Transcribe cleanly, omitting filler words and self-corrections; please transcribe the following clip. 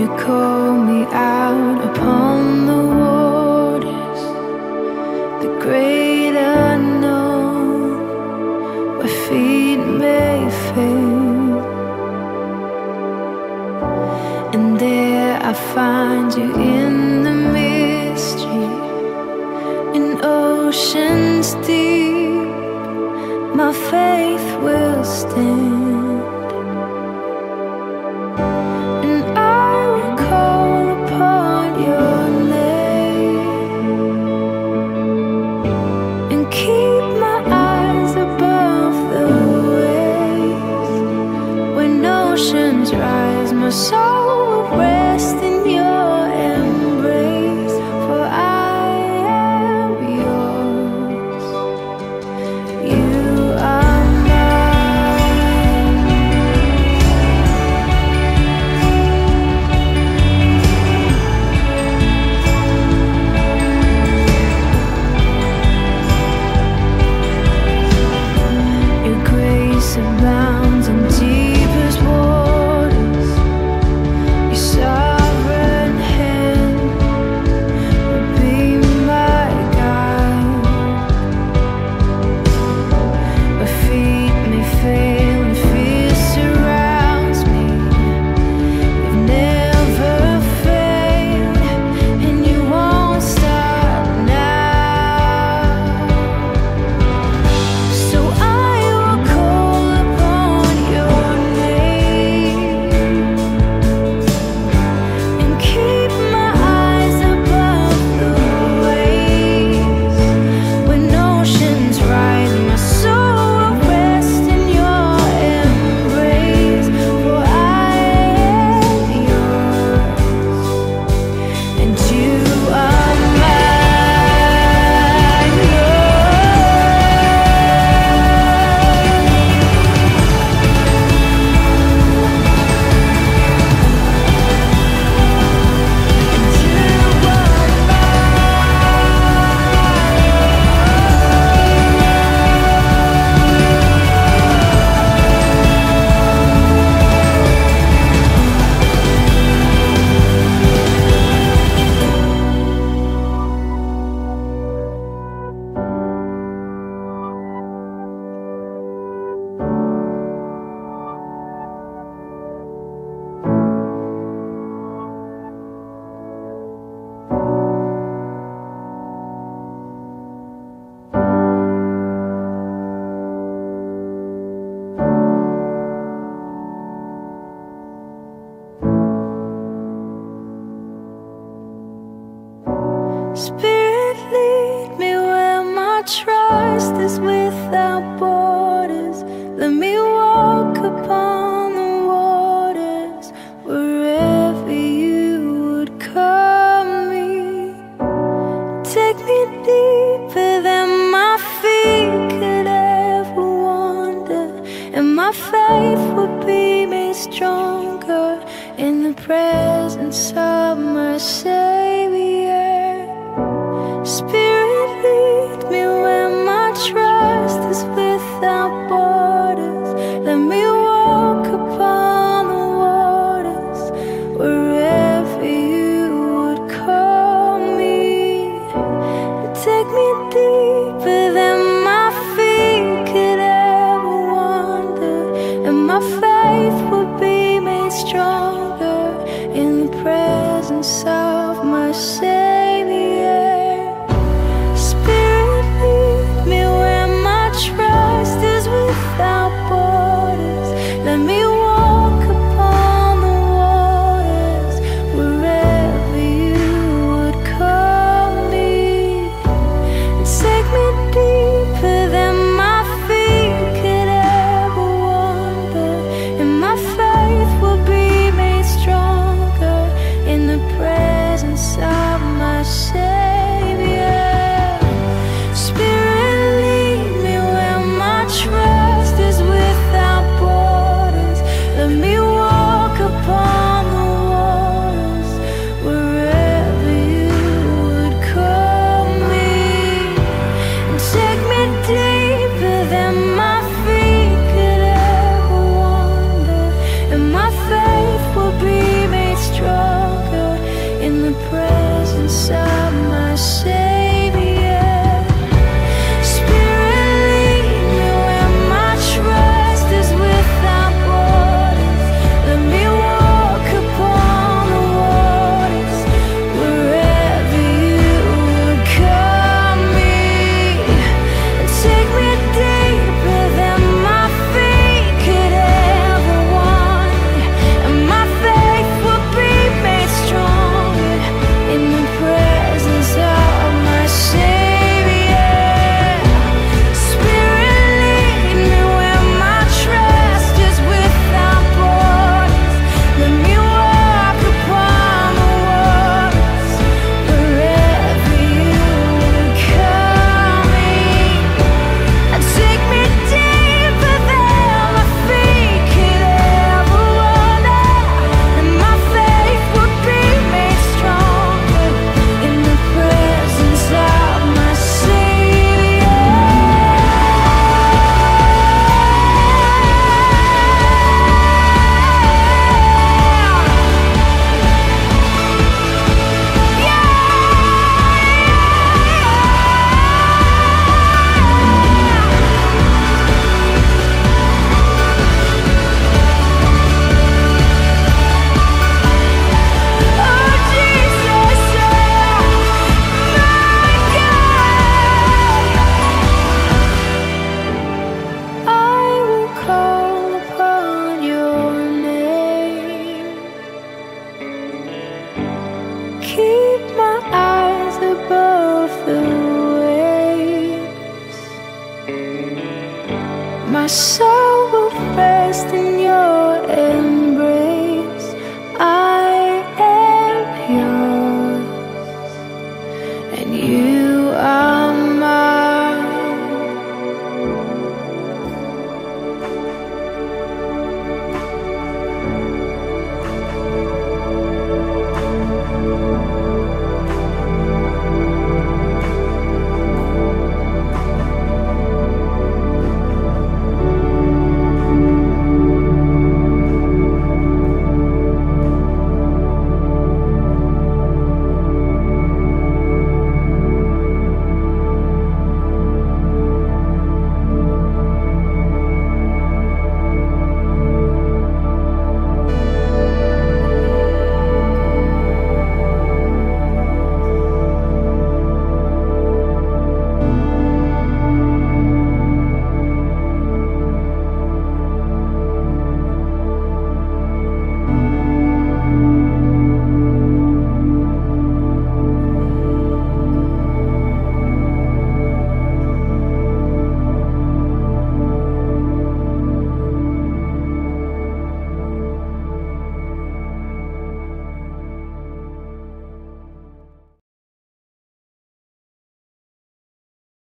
call me out upon the waters, the great unknown, where feet may fail. And there I find you in the mystery, in oceans deep. My faith will stand. Rise, my soul will rest in your embrace, for I am yours. You are mine. Your grace abounds in deepest waters. Sovereign hand will be my guide. My feet may fail and fear surrounds me. You've never failed, and you won't stop now. So I will call upon your name. Keep my eyes above the waves. When oceans rise, my soul will rest in your embrace, for I am yours, and you are mine. Spirit, lead me where my trust is without borders. Let me walk upon the waters, wherever you would call me. Take me deeper than my feet could ever wander, and my faith will be made stronger in the presence of my Savior. Spirit, lead me where my trust is without borders. Let me walk upon the waters, wherever you would call me. Take me deeper than my feet could ever wander, and my faith will be made stronger in the presence of my Savior. Spirit, lead me where my trust is without soul will rest in your